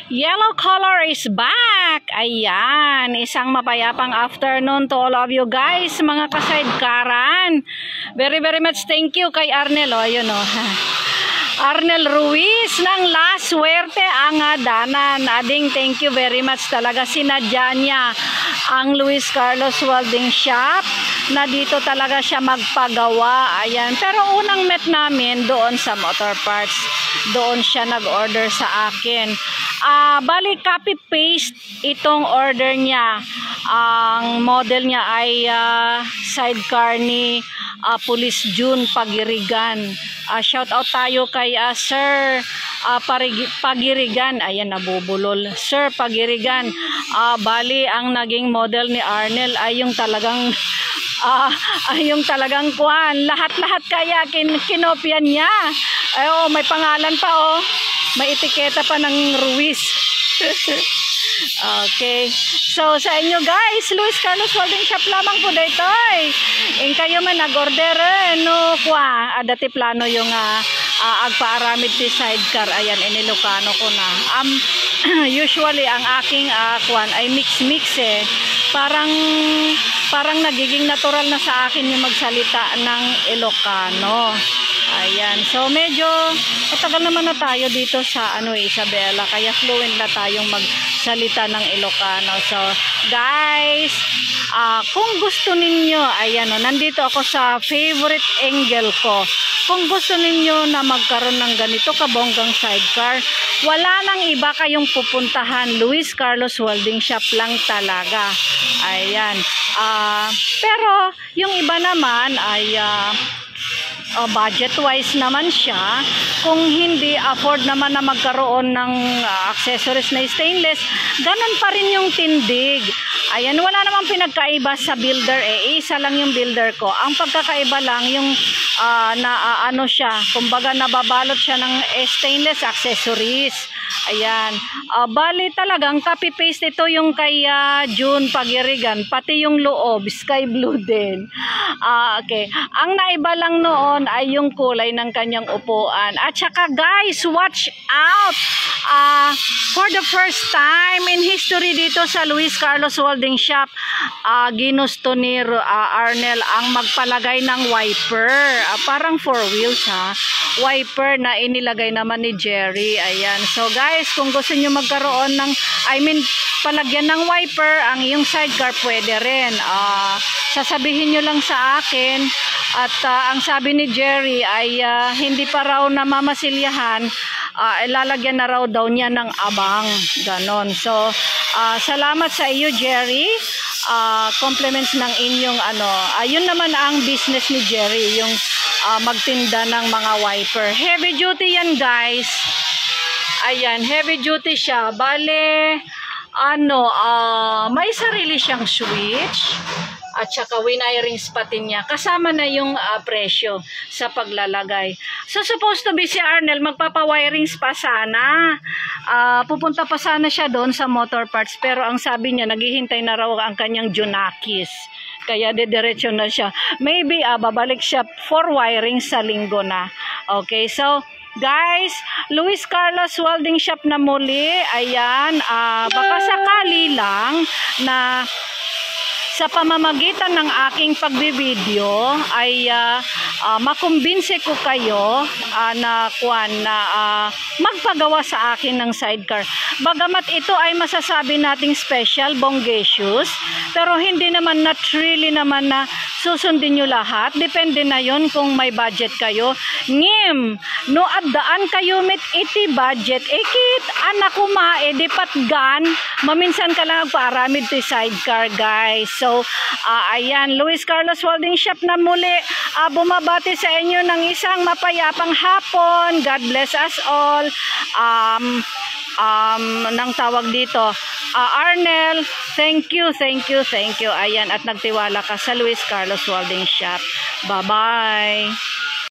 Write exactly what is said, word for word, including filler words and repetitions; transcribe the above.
Yellow color is back. Ayan, isang mapayapang afternoon to all of you guys, mga ka-sidecaran. Very very much thank you kay Arnel. O, yun o. Arnel Ruiz ng La Suerte ang Adanan. Ading thank you very much talaga. Sinadya niya ang Luis Carlos Welding Shop na dito talaga siya magpagawa. Ayan. Pero unang met namin doon sa motor parts. Doon siya nag-order sa akin. Uh, bali copy paste itong order niya. Ang model niya ay uh, sidecar ni uh, Police June Pagirigan. Uh, shout out tayo kay uh, Sir uh, Pagirigan. Ayan, nabubulol. Sir Pagirigan. Uh, bali ang naging model ni Arnel ay yung talagang uh, ay yung talagang kuan. Lahat-lahat kaya kin kinopyan niya. Ay, oh, may pangalan pa oh. May etiketa pa ng Ruiz. Okay. So, sa inyo guys, Luis Carlos Welding Shop lamang po dito. In kayo man nag-order, no, kwa, adati plano yung uh, uh, agpaaramid ti sidecar. Ayan, inilokano ko na. Um, usually, ang aking uh, kwan ay mix-mix eh. Parang, parang nagiging natural na sa akin yung magsalita ng Ilocano. Ayan. So, medyo matagal naman na tayo dito sa ano, Isabela. Kaya fluent na tayong magsalita ng Ilocano. So, guys, uh, kung gusto ninyo, ayan o, nandito ako sa favorite angle ko. Kung gusto ninyo na magkaroon ng ganito kabonggang sidecar, wala nang iba kayong pupuntahan. Luis Carlos Welding Shop lang talaga. Ayan. Uh, pero, yung iba naman ay uh, Uh, budget wise naman siya. Kung hindi afford naman na magkaroon ng uh, accessories na stainless, ganun pa rin yung tindig. Ayan, wala namang pinagkaiba sa builder eh. Isa lang yung builder ko. Ang pagkakaiba lang yung uh, na uh, ano siya, kumbaga nababalot siya ng eh, stainless accessories. Ayan. Uh, bali talagang copy paste ito yung kay uh, June Pagirigan, pati yung loob sky blue din. Uh, okay. Ang naiba lang noon ay yung kulay ng kanyang upuan. At saka guys, watch out! Uh, for the first time in history dito sa Luis Carlos Welding Shop, uh, ginusto ni uh, Arnel ang magpalagay ng wiper. Uh, parang four wheels ha. Wiper na inilagay naman ni Jerry. Ayan. So guys, kung gusto nyo magkaroon ng, I mean, palagyan ng wiper, ang iyong sidecar pwede rin. Uh, sasabihin nyo lang sa akin. At uh, ang sabi ni Jerry ay uh, hindi pa raw namamasilyahan, uh, ilalagyan na raw daw niya ng abang. Ganon. So, uh, salamat sa iyo Jerry. Uh, compliments ng inyong ano. Ayun uh, naman ang business ni Jerry, yung uh, magtinda ng mga wiper. Heavy duty yan guys. Ayan, heavy duty siya. Bale, ano, uh, may sarili siyang switch. At saka winirings pati niya. Kasama na yung uh, presyo sa paglalagay. So, supposed to be si Arnel, magpapawirings pa sana. Uh, pupunta pa sana siya doon sa motor parts. Pero ang sabi niya, naghihintay na raw ang kanyang Junakis. Kaya didiretso na siya. Maybe uh, babalik siya for wiring sa linggo na. Okay, so guys, Luis Carlos Welding Shop na muli. Ayan, uh, baka sakali lang na sa pamamagitan ng aking pagbibideo ay uh, uh, makumbinse ko kayo uh, na kuan na uh, magpagawa sa akin ng sidecar. Bagamat ito ay masasabi nating special, bongacious, pero hindi naman na really naman na susundin nyo lahat. Depende na yon kung may budget kayo. Ngim, no addaan kayo mit iti budget. Ekit, anak ko ma, edi patgan, maminsan ka lang nagpaaramid to sidecar guys. So, uh, ayan, Luis Carlos Welding Shop na muli. Uh, bumabati sa inyo ng isang mapayapang hapon. God bless us all. Um, um, nang tawag dito. Uh, Arnel, thank you, thank you, thank you. Ayan, at nagtiwala ka sa Luis Carlos Welding Shop. Bye-bye.